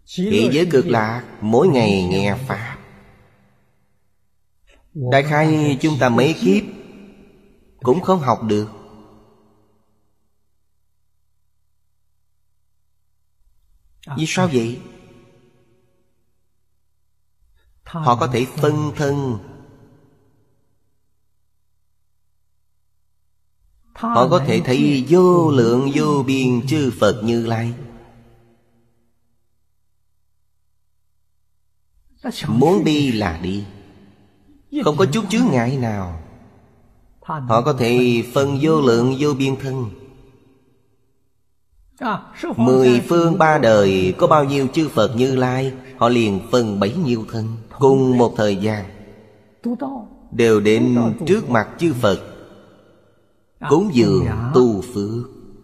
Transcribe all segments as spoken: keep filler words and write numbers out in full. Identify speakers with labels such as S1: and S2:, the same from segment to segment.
S1: Thế giới cực lạc mỗi ngày nghe Pháp. Đại khái chúng ta mấy kiếp cũng không học được. Vì sao vậy? Họ có thể phân thân, họ có thể thấy vô lượng vô biên chư Phật Như Lai. Muốn đi là đi, không có chút chướng ngại nào. Họ có thể phân vô lượng vô biên thân. Mười phương ba đời có bao nhiêu chư Phật Như Lai, họ liền phân bấy nhiêu thân. Cùng một thời gian đều đến trước mặt chư Phật cúng dường tu phước.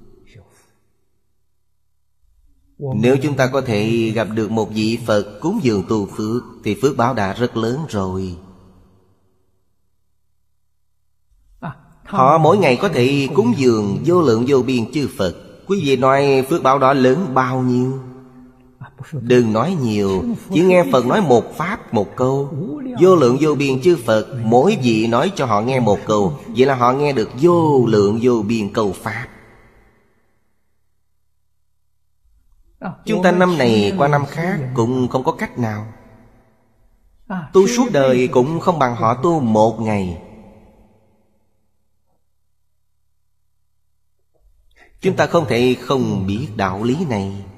S1: Nếu chúng ta có thể gặp được một vị Phật cúng dường tu phước thì phước báo đã rất lớn rồi. Họ mỗi ngày có thể cúng dường vô lượng vô biên chư Phật. Quý vị nói phước báo đó lớn bao nhiêu? Đừng nói nhiều, chỉ nghe Phật nói một pháp một câu. Vô lượng vô biên chư Phật, mỗi vị nói cho họ nghe một câu, vậy là họ nghe được vô lượng vô biên câu pháp. Chúng ta năm này qua năm khác cũng không có cách nào. Tu suốt đời cũng không bằng họ tu một ngày. Chúng ta không thể không biết đạo lý này.